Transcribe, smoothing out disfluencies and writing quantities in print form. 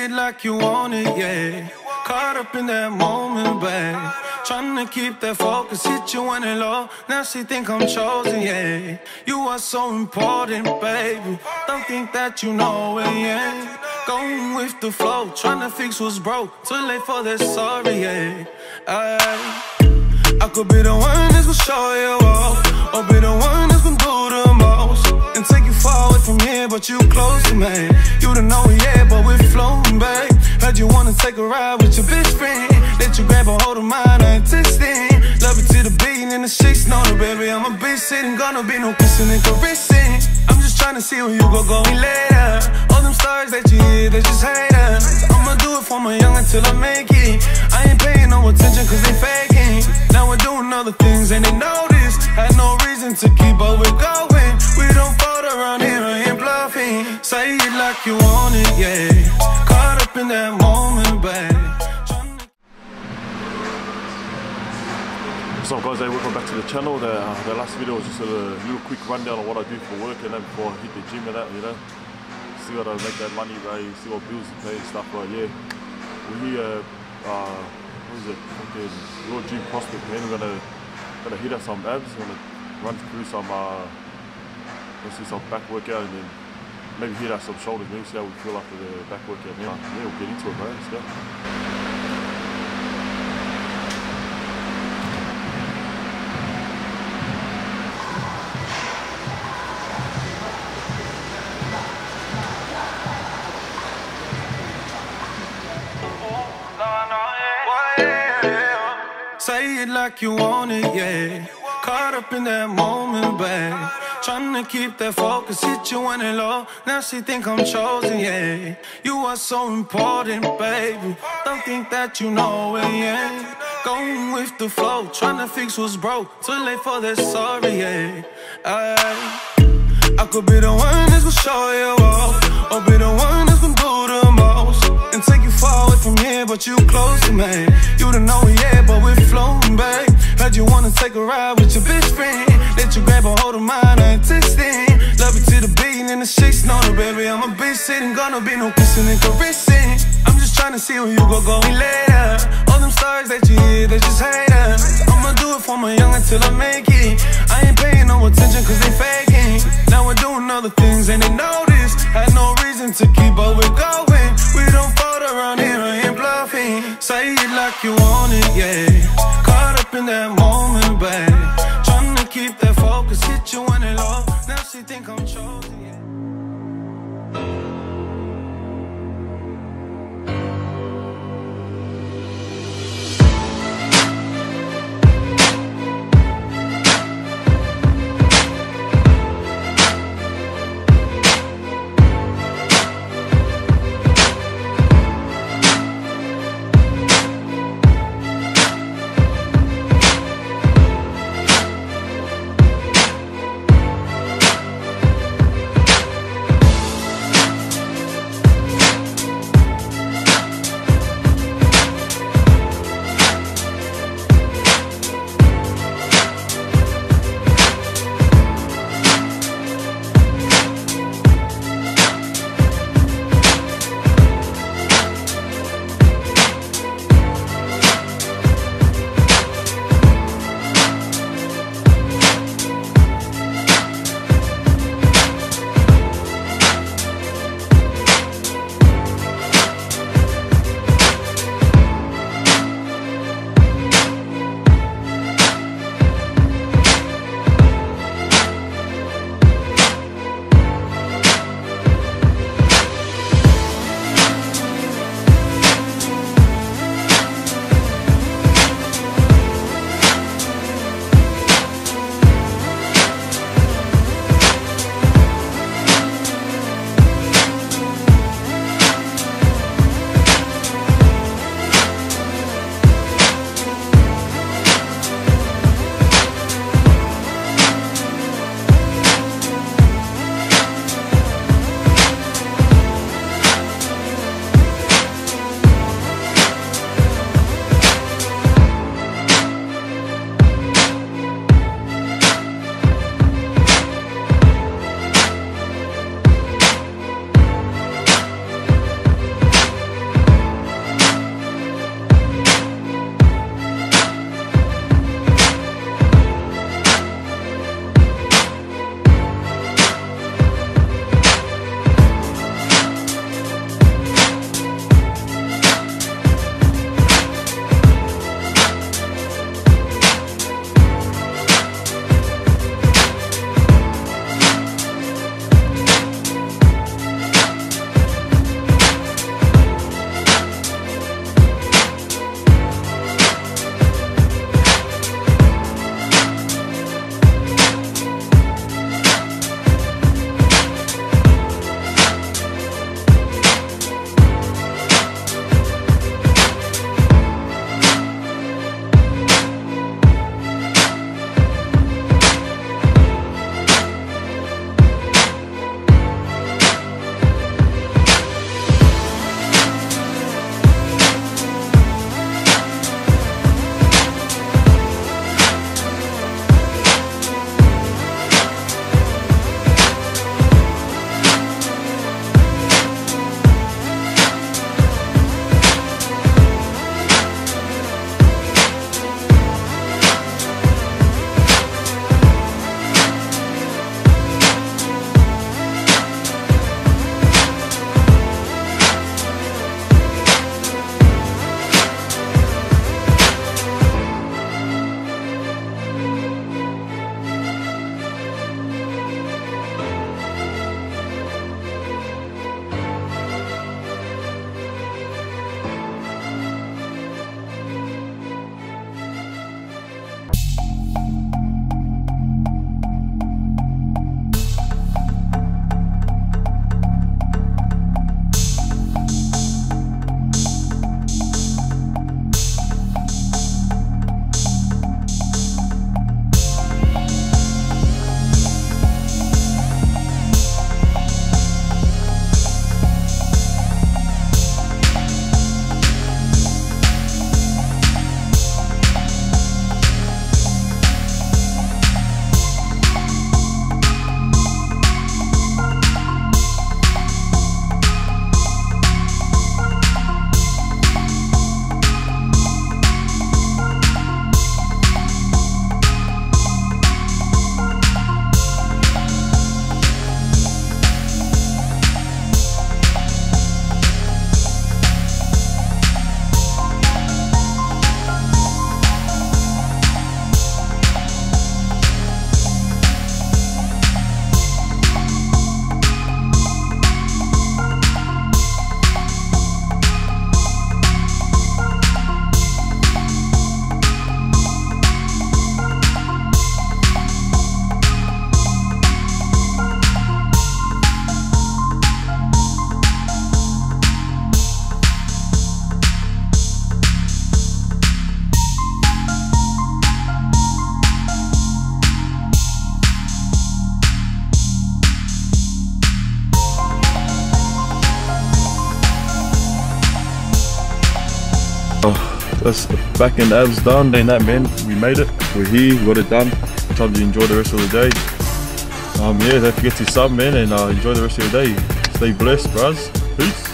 Say it like you want it, yeah. Caught up in that moment, babe. Tryna keep that focus, hit you when it low. Now she think I'm chosen, yeah. You are so important, baby. Don't think that you know it, yeah. Going with the flow, tryna fix what's broke. Too late for that sorry, yeah. I could be the one that's gon' show you all, or be the one that's gon' do the most, and take you far away from here, but you close to me. You don't know it yet, but we're floating, babe. Heard you wanna take a ride with your best friend. Let you grab a hold of mine, I ain't texting. Love it to the beat and the shakes, no, baby. I'm a bitch sitting, gonna be no kissing and caressing. I'm just tryna see where you go going later. All them stars that you hear, they just haters. I'ma do it for my young until I make it. I ain't paying no attention cause they faking. Now we're doing other things and they notice. Had no reason to keep up with going. We don't fold around here, I ain't bluffing. Say it like you want it, yeah. Caught up in that moment, babe. What's up guys, hey, welcome back to the channel. The last video was just a little quick rundown of what I do for work and then before I hit the gym and that, you know. Still gotta make that money, right? Still got bills to pay and stuff, but yeah. We're here, what is it, fucking Raw Gym Prospect, man. We're gonna hit up some abs, we're gonna run through some, let's see some back workout and then maybe hit out some shoulders, maybe see how we feel after the back workout. Yeah, we'll get into it, bro, let's go. Say it like you want it, yeah. Caught up in that moment, babe. Tryna keep that focus, hit you when it low. Now she think I'm chosen, yeah. You are so important, baby. Don't think that you know it, yeah. Going with the flow, tryna fix what's broke. Too late for that sorry, yeah. I could be the one that's gon' show you all, or be the one that's gon' do the most, and take you far away from here, but you close to me. You don't know it yet, but we're floating, babe. Heard you wanna take a ride with your best friend. Let you grab a hold of mine, I ain't texting. Love it to the beat and the shakes, no, baby. I'm a bitch sitting, gonna be no kissing and caressing. I'm just tryna see where you go going later. All them stars that you hear, they just haters. I'ma do it for my young until I make it. I ain't paying no attention cause they faking. Now we're doing other things and they notice. Had no reason to keep up with going. We don't fold around here, I ain't bluffing. Say it like you want it, yeah. Caught up in that moment, babe. Tryna keep that focus, hit you when it low. Now she think I'm chosen, yeah. that's back in abs done. Ain't that, man? We made it. We're here. We got it done. Time to enjoy the rest of the day. Yeah, don't forget to sub, man, and enjoy the rest of your day. Stay blessed, bros. Peace.